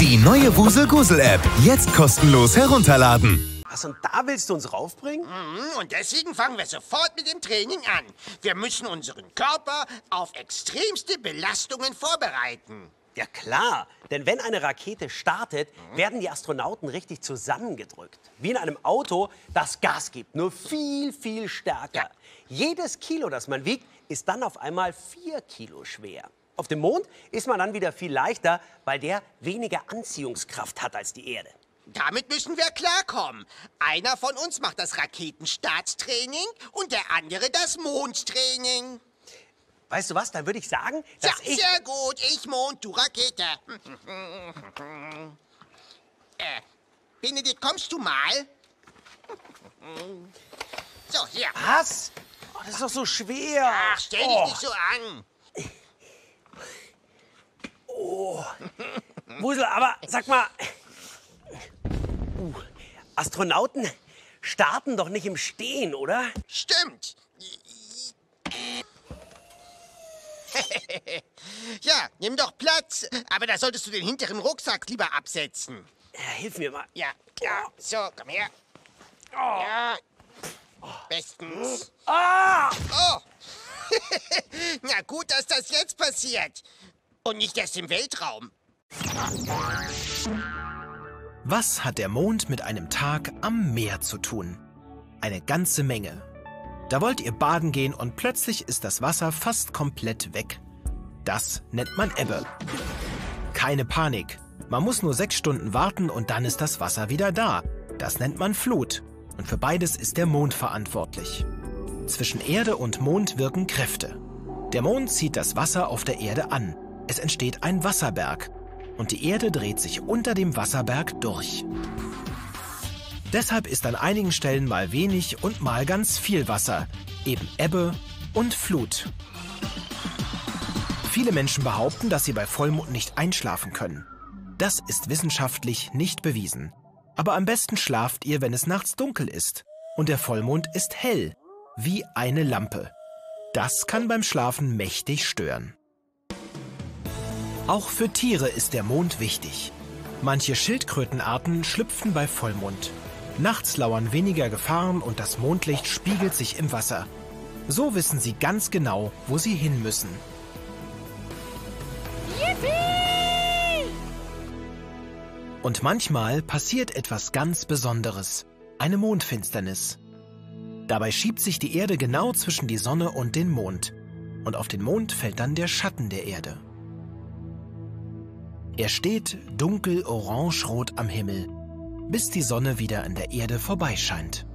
Die neue Wusel-Gusel-App. Jetzt kostenlos herunterladen. Was, und da willst du uns raufbringen? Und deswegen fangen wir sofort mit dem Training an. Wir müssen unseren Körper auf extremste Belastungen vorbereiten. Ja klar, denn wenn eine Rakete startet, werden die Astronauten richtig zusammengedrückt. Wie in einem Auto, das Gas gibt, nur viel, viel stärker. Ja. Jedes Kilo, das man wiegt, ist dann auf einmal 4 Kilo schwer. Auf dem Mond ist man dann wieder viel leichter, weil der weniger Anziehungskraft hat als die Erde. Damit müssen wir klarkommen. Einer von uns macht das Raketenstarttraining und der andere das Mondtraining. Weißt du was, dann würde ich sagen, Ja, dass ich... sehr gut. Ich Mond, du Rakete. Benedikt, kommst du mal? So, hier. Was? Oh, das ist doch so schwer. Ach, stell dich nicht so an. Wusel, aber sag mal... Astronauten starten doch nicht im Stehen, oder? Stimmt. Ja, nimm doch Platz. Aber da solltest du den hinteren Rucksack lieber absetzen. Hilf mir mal. Ja, so, komm her. Ja, bestens. Oh. Na gut, dass das jetzt passiert. Und nicht erst im Weltraum. Was hat der Mond mit einem Tag am Meer zu tun? Eine ganze Menge. Da wollt ihr baden gehen und plötzlich ist das Wasser fast komplett weg. Das nennt man Ebbe. Keine Panik. Man muss nur 6 Stunden warten und dann ist das Wasser wieder da. Das nennt man Flut. Und für beides ist der Mond verantwortlich. Zwischen Erde und Mond wirken Kräfte. Der Mond zieht das Wasser auf der Erde an. Es entsteht ein Wasserberg. Und die Erde dreht sich unter dem Wasserberg durch. Deshalb ist an einigen Stellen mal wenig und mal ganz viel Wasser, eben Ebbe und Flut. Viele Menschen behaupten, dass sie bei Vollmond nicht einschlafen können. Das ist wissenschaftlich nicht bewiesen. Aber am besten schlaft ihr, wenn es nachts dunkel ist. Und der Vollmond ist hell, wie eine Lampe. Das kann beim Schlafen mächtig stören. Auch für Tiere ist der Mond wichtig. Manche Schildkrötenarten schlüpfen bei Vollmond. Nachts lauern weniger Gefahren und das Mondlicht spiegelt sich im Wasser. So wissen sie ganz genau, wo sie hin müssen. Yippie! Und manchmal passiert etwas ganz Besonderes. Eine Mondfinsternis. Dabei schiebt sich die Erde genau zwischen die Sonne und den Mond. Und auf den Mond fällt dann der Schatten der Erde. Er steht dunkel orange-rot am Himmel, bis die Sonne wieder an der Erde vorbeischeint.